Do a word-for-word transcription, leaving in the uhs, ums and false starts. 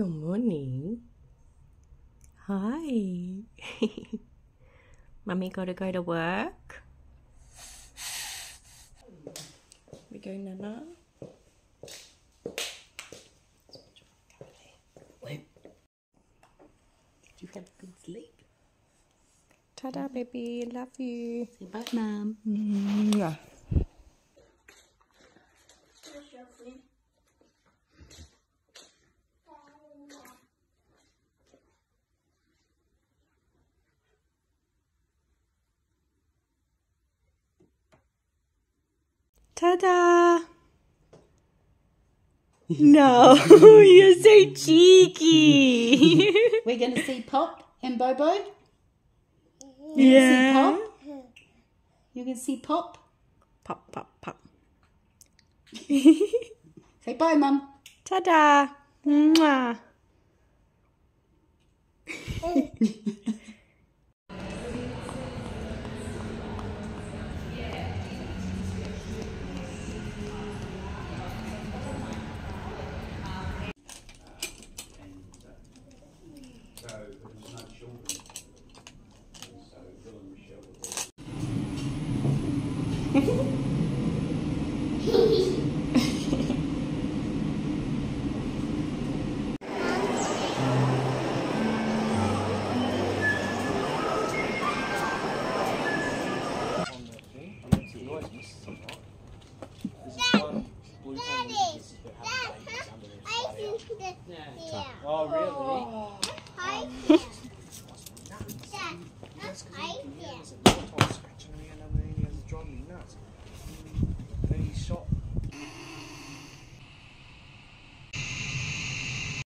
Good morning. Hi. Mummy gotta go to work. We go, Nana. Wait. Did you have a good sleep? Ta-da, baby. Love you. Say bye, Mum. Mwah. Ta-da! No, you're so cheeky. We're going to see Pop and Bobo. You Yeah. can see Pop. You can see Pop. Pop, pop, pop. Say bye, Mum. Ta-da! Mwah. Oh, really?